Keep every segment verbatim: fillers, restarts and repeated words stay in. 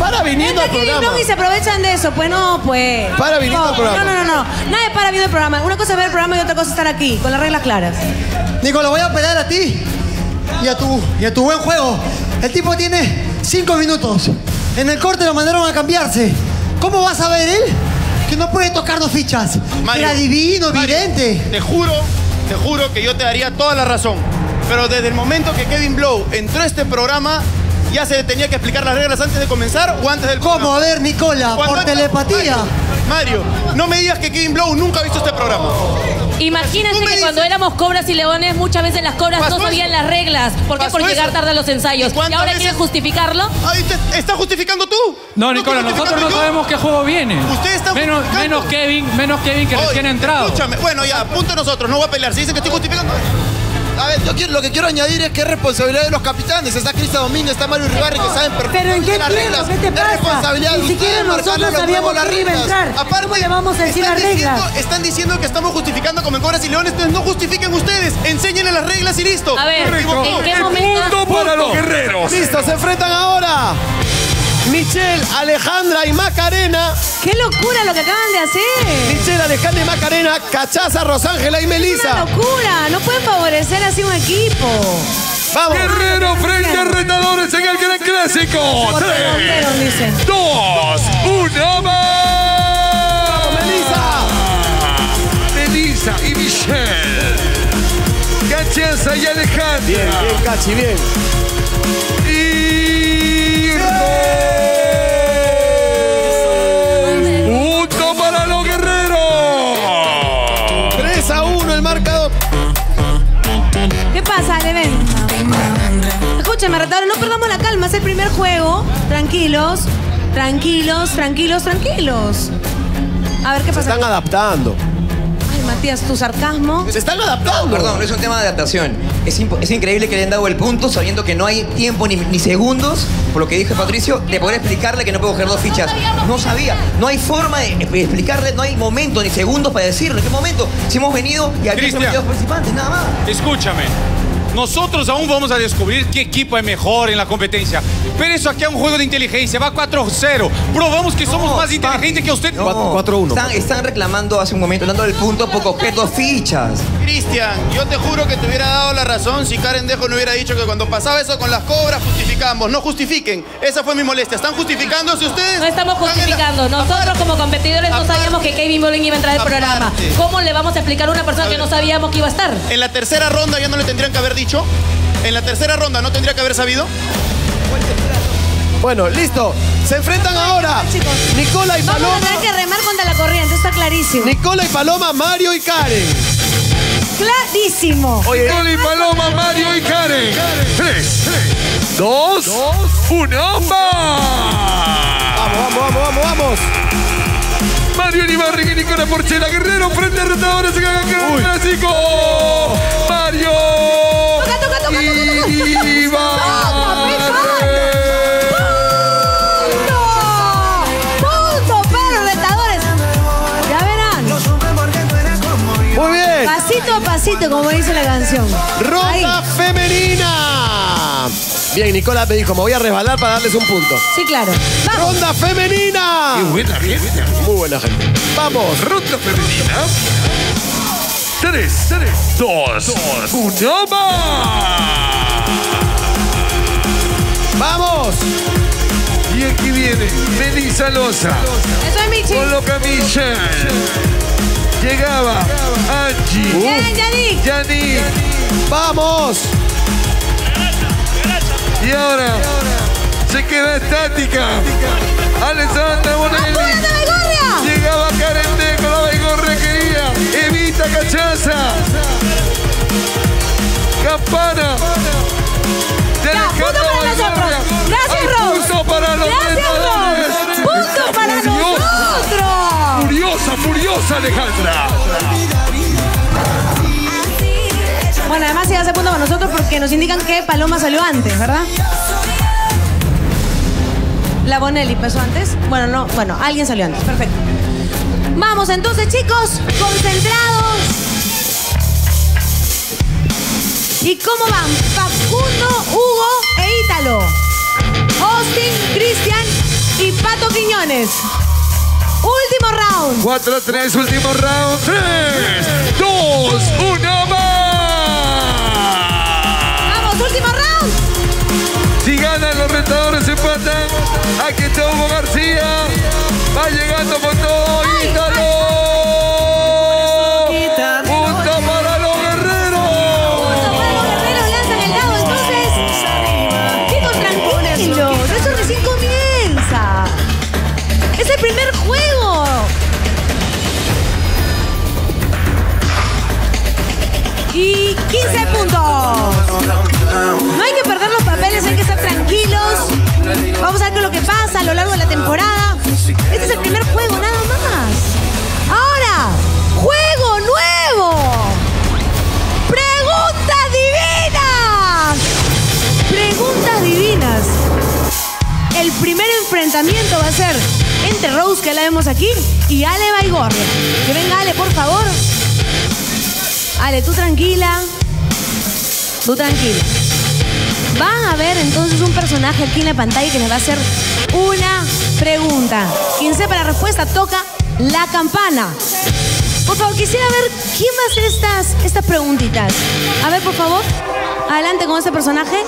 para viniendo al programa. Y se aprovechan de eso, pues no, pues. Para viniendo al programa. No, no, no, no. Nadie para viendo el programa. Una cosa es ver el programa y otra cosa es estar aquí, con las reglas claras. Nico, lo voy a pegar a ti y a tu, y a tu buen juego. El tipo tiene cinco minutos. En el corte lo mandaron a cambiarse. ¿Cómo vas a ver él? Que no puede tocar dos fichas. Mario, Era divino, Mario, vidente. Te juro, te juro que yo te daría toda la razón. Pero desde el momento que Kevin Blow entró a este programa, ya se tenía que explicar las reglas antes de comenzar o antes del programa. ¿Cómo? A ver, Nicola, por antes, telepatía. Mario, Mario, no me digas que Kevin Blow nunca ha visto este programa. Imagínate que dices? cuando éramos Cobras y Leones, muchas veces las Cobras no sabían eso? las reglas. ¿Por qué? ¿Pasó Por llegar eso? tarde a los ensayos. ¿Y ahora veces? quieren justificarlo? Ay, te, ¿estás justificando tú? No, Nicola, nosotros no sabemos qué juego viene. Usted está menos, justificando. menos Kevin, menos Kevin que Oye, recién ha entrado. Escúchame, bueno, ya, punto de nosotros, no voy a pelear. Si dicen que estoy justificando. A ver, yo quiero, lo que quiero añadir es que es responsabilidad de los capitanes. Está Cristian Domínguez, está Mario Ribarri, que saben perfectamente ¿Pero en qué las tiempo? reglas. ¿Qué te Es pasa? responsabilidad de Ni siquiera ustedes marcarle nosotros los sabíamos huevos las que iba a reglas. entrar. Aparte, ¿Cómo le vamos a decir están las reglas? diciendo- Están diciendo que estamos justificando como en Cobras y Leones, entonces no justifiquen ustedes. Enséñenle las reglas y listo. A ver, Correcto. ¿en qué momento? Punto para los guerreros. Listo, se enfrentan ahora Michelle, Alejandra y Macarena. ¡Qué locura lo que acaban de hacer! Michelle, Alejandra y Macarena, Cachaza, Rosángela y ¡Una Melissa. locura! No pueden favorecer así un equipo. Vamos. Guerrero frente a retadores en el Gran Clásico. Por redonderos, dicen. Tres, dos, uno, más. Vamos, Melissa. Melissa y Michelle. Cachaza y Alejandra. Bien, bien, Cachi, bien. Y dos. Punto para los guerreros. tres a uno el marcador. ¿Qué pasa, Leven? Escúchame, retadores, no perdamos la calma. Es el primer juego. Tranquilos, tranquilos, tranquilos, tranquilos. A ver, ¿qué Se pasa? están adaptando. Ay, Matías, tu sarcasmo. Se están adaptando. Perdón, no es un tema de adaptación. Es, impo- es increíble que le hayan dado el punto sabiendo que no hay tiempo ni, ni segundos, por lo que dijo Patricio, de poder explicarle que no puedo coger dos fichas. No sabía. No hay forma de explicarle, no hay momento ni segundos para decirle. ¿Qué momento? Si hemos venido y aquí Cristian. dos participantes, nada más. Escúchame. Nosotros aún vamos a descubrir qué equipo es mejor en la competencia. Pero eso aquí es un juego de inteligencia. Va cuatro cero. Probamos que somos No, más inteligentes que usted. No, cuatro uno. Están, están reclamando hace un momento, dando el punto por coger dos fichas. Cristian, yo te juro que te hubiera dado la razón si Karen Dejo no hubiera dicho que cuando pasaba eso con las Cobras justificamos. No justifiquen. Esa fue mi molestia. ¿Están justificándose ustedes? No estamos Están en la- justificando. Nosotros Aparte- como competidores no aparte- sabíamos que Kevin Bowling iba a entrar al aparte. programa. ¿Cómo le vamos a explicar a una persona que no sabíamos que iba a estar? En la tercera ronda ya no le tendrían que haber dicho. En la tercera ronda no tendría que haber sabido. Bueno, listo. Se enfrentan ahora Chicos, Nicola y vamos a Paloma. tener que remar contra la corriente, está clarísimo. Nicola y Paloma, Mario y Karen. Clarísimo. Oye, Oli, Paloma, Mario y Karen. Tres, dos, uno, más. vamos, vamos, vamos, vamos, vamos. Mario Ibarri y Nicolás Porchela, Guerrero frente a retadores en el Gran Clásico. Mario. Toca, toca, toca, toca, toca. Punto para los retadores. Ya verán. Muy bien. Pasito a pasito, como dice la canción. Ronda Ahí. femenina. Bien, Nicola me dijo, me voy a resbalar para darles un punto. Sí, claro. Vamos. Ronda femenina. Qué buena, bien. Muy buena gente. Vamos. Ronda femenina. Tres, tres, dos, uno, más. Vamos. Y aquí viene Melissa Loza. Eso es Michi. Coloca Michelle. Llegaba Angie. Bien, Yannick. Yannick. Vamos. Y ahora se queda estática. Alessandra Bonelli. ¡Apúrate, Baigorria! Llegaba Karen Deco, la Baigorria quería. Evita Cachaza. Campana. De Ya, punto Alejandra para nosotros. Baigorria. Gracias, Hay Rose. Punto para los Gracias, retadores. Rose. Punto para Furiosa, nosotros. Furiosa, furiosa Alejandra. Bueno, además se hace punto para nosotros porque nos indican que Paloma salió antes, ¿verdad? La Bonelli empezó antes. Bueno, no, bueno, alguien salió antes. Perfecto. Vamos entonces, chicos, concentrados. ¿Y cómo van? Facundo, Hugo e Ítalo. Austin, Cristian Quiñones. Último round. cuatro tres, último round. tres, dos, uno más. Vamos, último round. Si ganan los retadores, empatan. Aquí está Hugo García. Va llegando con todo. Ítalo. Punto para los guerreros. Punto para los guerreros. Lanzan el dado. Entonces, chicos, tranquilos. Esto recién comienza. Es el primer juego. Y quince puntos. No hay que perder los papeles, hay que estar tranquilos. Vamos a ver qué es lo que pasa a lo largo de la temporada. Este es el primer juego, nada más. Ahora, juego nuevo. Preguntas divinas. Preguntas divinas. El primer enfrentamiento va a ser entre Rose, que la vemos aquí, y Ale Baigorria. Que venga Ale, por favor. Ale, tú tranquila. Tú tranquila. Van a ver entonces un personaje aquí en la pantalla que les va a hacer una pregunta. Quien sepa la respuesta toca la campana. Por favor, quisiera ver quién va a hacer estas, estas preguntitas. A ver, por favor. Adelante con este personaje.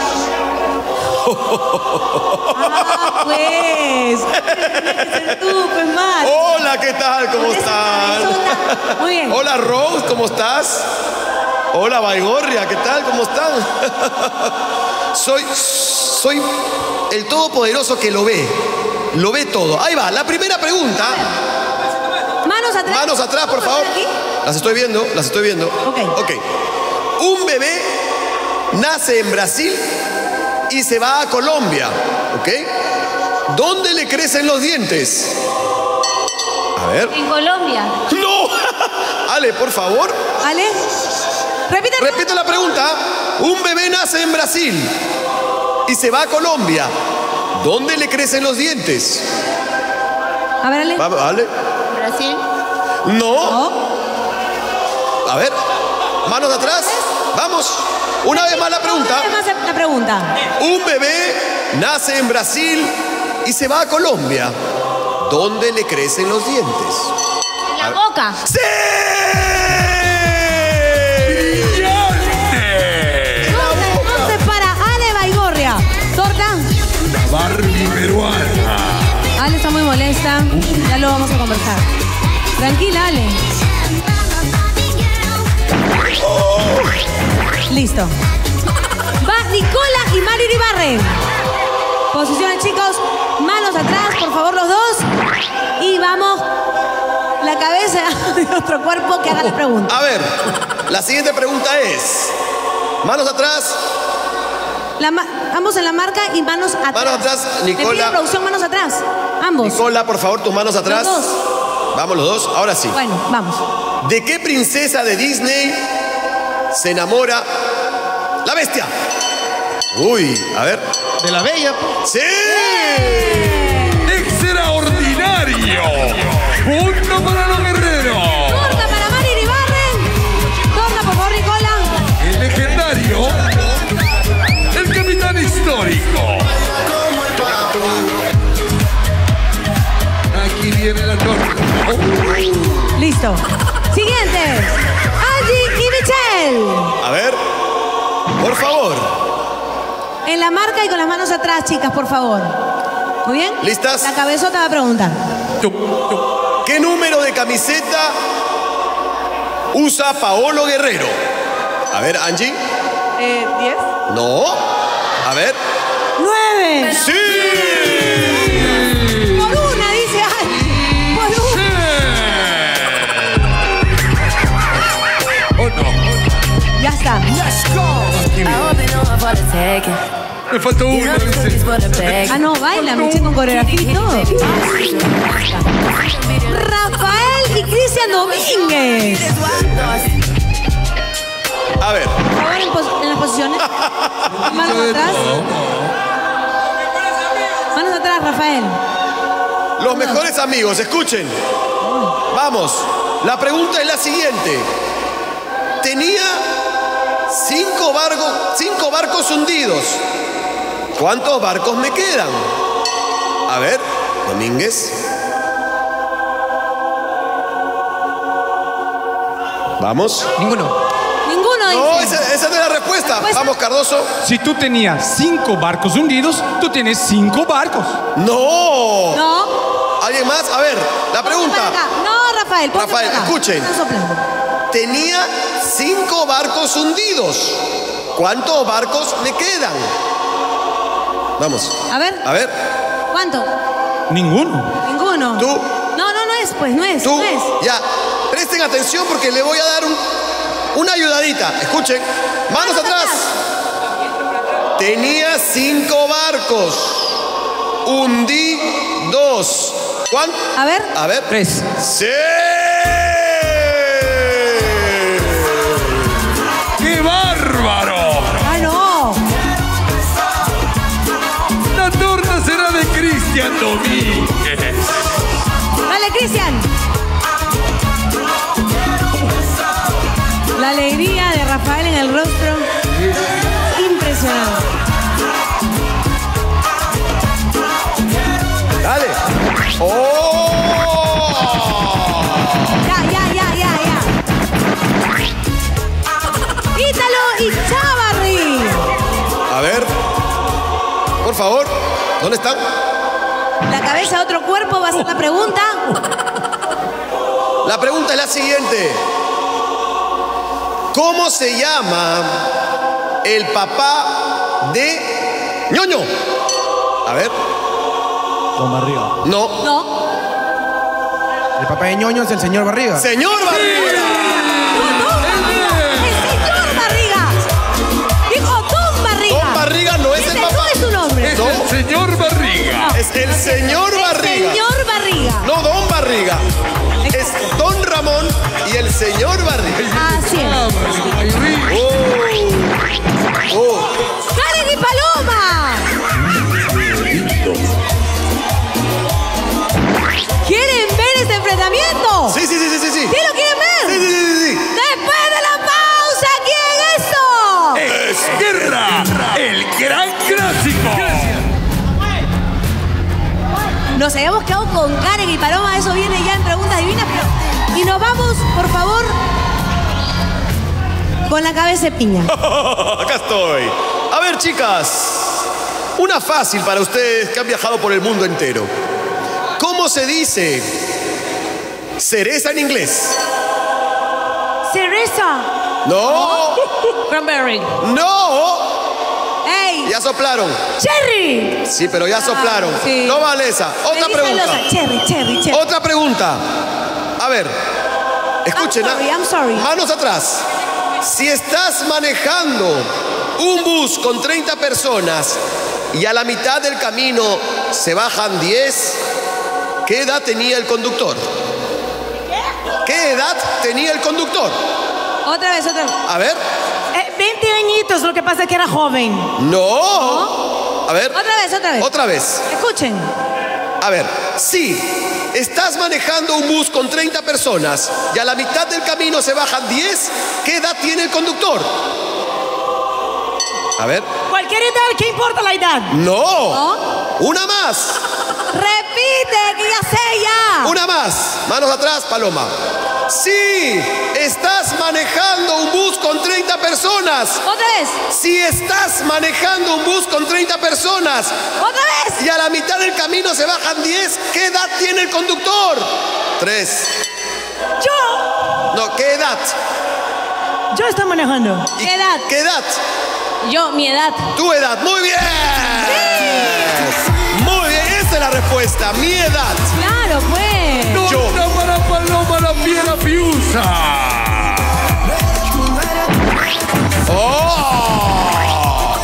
Ah, pues. Tú, pues, más. Hola, ¿qué tal? ¿Cómo estás? Muy bien. Hola, Rose, ¿cmo estás? Hola, Baigorria, ¿qué tal? ¿Cómo están? soy, soy el todopoderoso que lo ve. Lo ve todo. Ahí va, la primera pregunta. Manos atrás. Manos atrás, por favor. Las estoy viendo, las estoy viendo. Ok. Ok. Un bebé nace en Brasil y se va a Colombia. ¿Ok? ¿Dónde le crecen los dientes? A ver. En Colombia. ¡No! Ale, por favor. Ale. Repite. Repite la pregunta. Un bebé nace en Brasil y se va a Colombia. ¿Dónde le crecen los dientes? A ver, Ale. Va, Ale. Brasil. No. No. A ver. Manos de atrás. Vamos. Una vez más la pregunta. Una vez más la pregunta. Un bebé nace en Brasil y se va a Colombia. ¿Dónde le crecen los dientes? En la boca. ¡Sí! Entonces para Ale Baigorria. Torta. Barbie peruana. Ale está muy molesta. Ya lo vamos a conversar. Tranquila, Ale. Listo. Va Nicola y Mario Iribarren. Posiciones, chicos. Manos atrás, por favor, los dos. Y vamos. La cabeza de otro cuerpo que haga la pregunta. A ver, la siguiente pregunta es. Manos atrás. La ma- ambos en la marca y manos atrás. Manos atrás, Nicola. Le pido producción, manos atrás. Ambos. Nicola, por favor, tus manos atrás. Los dos. Vamos los dos, ahora sí. Bueno, vamos. ¿De qué princesa de Disney se enamora la bestia? Uy, a ver. De la bella. ¡Sí! ¡Extraordinario! ¡Punto para los guerreros! Torta para Mario Iribarren. Torta, por favor, Nicola. El legendario, el capitán histórico. Aquí viene la torta. Listo. Siguiente. Angie y Michelle. A ver, por favor. En la marca y con las manos atrás, chicas, por favor. Muy bien. ¿Listas? La cabezota va a preguntar. ¿Qué número de camiseta usa Paolo Guerrero? A ver, Angie. Eh, ¿diez? No. A ver. ¡Nueve! ¡Sí! Por una, dice Angie. Por una. ¿O no? Ya está. Me faltó uno, dice. Ah, no, baila, Michelle, con coreografía y todo. Rafael y Cristian Domínguez. A ver. Por favor, en, pos- en las posiciones. Manos atrás. Manos atrás, Rafael. Los mejores amigos, escuchen. Vamos. La pregunta es la siguiente. Tenía cinco barcos, cinco barcos hundidos. ¿Cuántos barcos me quedan? A ver. Domínguez. Vamos. Ninguno. Ninguno dice. No, esa, esa no es la respuesta. ¿Respuesta? Vamos, Cardoso. Si tú tenías cinco barcos hundidos, tú tienes cinco barcos. No. No. ¿Alguien más? A ver, la pregunta. Ponte para acá. No, Rafael, ponte Rafael, para acá. escuchen. Están soplando. Tenía cinco barcos hundidos. ¿Cuántos barcos le quedan? Vamos. A ver. A ver, ¿Cuánto? Ninguno. Ninguno. tú, No, no, no es, pues, no es. tú. No es. Ya, presten atención porque le voy a dar un, una ayudadita. Escuchen. Manos atrás. Tenía cinco barcos. Hundí dos. ¿Cuánto? A ver. A ver. Tres. ¡Sí! ¡Qué bárbaro! Ah, no. La torta será de Cristian Domínguez. Dale, Cristian. La alegría de Rafael en el rostro. Impresionante. Dale. ¡Oh! Ya, ya, ya, ya, ya. Ítalo y Chávarri. A ver. Por favor. ¿Dónde están? La cabeza de otro cuerpo va a ser la pregunta. La pregunta es la siguiente. ¿Cómo se llama el papá de Ñoño? A ver. Don Barriga. No. No. El papá de Ñoño es el señor Barriga. Señor Barriga. No, Don Barriga. El señor Barriga. Dijo Don Barriga. Don Barriga no es Ese el papá. no es su nombre. Es No. el señor Barriga. Es el señor Barriga. Señor Barriga. No, Don Barriga. Es Don Ramón y el señor Barriga. Así es. Oh. Oh. ¡Karen y Paloma! ¿Quieren ver este enfrentamiento? Sí, sí, sí, sí, sí, sí. ¿Sí lo quieren ver? Sí, sí, sí, sí, sí. Después de la pausa, ¿quién es esto? Es Guerra, el gran clásico. Nos habíamos quedado con Karen y Paloma, eso viene ya en preguntas divinas, pero... Y nos vamos, por favor, con la cabeza de piña. Acá estoy. A ver, chicas. Una fácil para ustedes que han viajado por el mundo entero. ¿Cómo se dice cereza en inglés? Cereza. No. Cranberry. No. ¡Ey! Ya soplaron. ¡Cherry! Sí, pero ya soplaron. sí. No vale esa. Otra Me dice pregunta. Loza. Cherry, cherry, cherry. Otra pregunta. A ver. Escuchen. I'm sorry, ¿ah? I'm sorry. Manos atrás. Si estás manejando un bus con treinta personas y a la mitad del camino se bajan diez, ¿qué edad tenía el conductor? ¿Qué edad tenía el conductor? Otra vez, otra vez. A ver. Eh, veinte añitos, lo que pasa es que era joven. No. A ver. Otra vez, otra vez. Otra vez. Escuchen. A ver, si estás manejando un bus con treinta personas y a la mitad del camino se bajan diez, ¿qué edad tiene el conductor? A ver. Cualquier edad, ¿qué importa la edad? No. Una más. Repite, que ya sé ya. Una más. Manos atrás, Paloma. Si estás manejando un bus con treinta personas. Otra vez. Si estás manejando un bus con treinta personas. Otra vez. Y a la mitad del camino se bajan diez, ¿qué edad tiene el conductor? Tres. Yo, No, ¿qué edad? yo estoy manejando. ¿Y ¿Qué edad? ¿Qué edad? Yo, mi edad. Tu edad. Muy bien. Muy bien, esa es la respuesta. Mi edad. Claro, pues. Yo. Torta para Paloma la fiera fiusa. ¡Oh!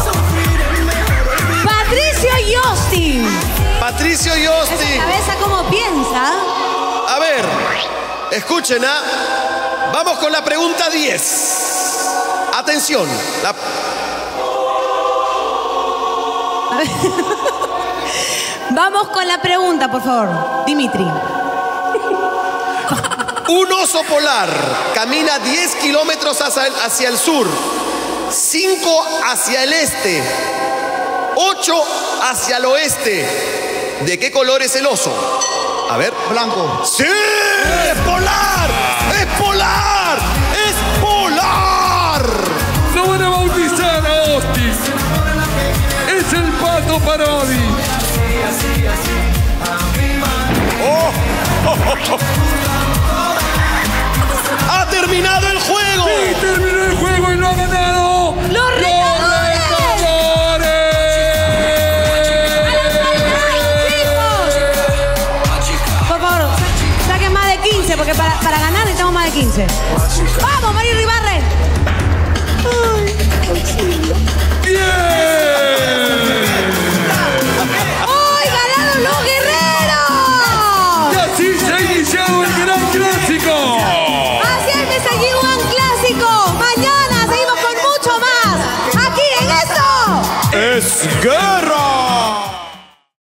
Patricio Yostin. Patricio Esa Yosti. cabeza como piensa. A ver, escuchen, ¿ah? Vamos con la pregunta diez. Atención. La... Vamos con la pregunta, por favor. Dimitri. Un oso polar camina diez kilómetros hacia el, hacia el sur, cinco hacia el este, ocho hacia el oeste. ¿De qué color es el oso? A ver. Blanco. ¡Sí! ¡Es polar! ¡Es polar! ¡Es polar! Lo van a bautizar a Otis. Es el Pato Parodi. ¡Oh! ¡Oh, oh, oh! ¡Ha terminado el juego! ¡Sí, terminó el juego y lo ha ganado! ¡Los retadores! Por favor, saquen más de quince, porque para, para ganar necesitamos más de quince. ¡Vamos, Mario Ribarra!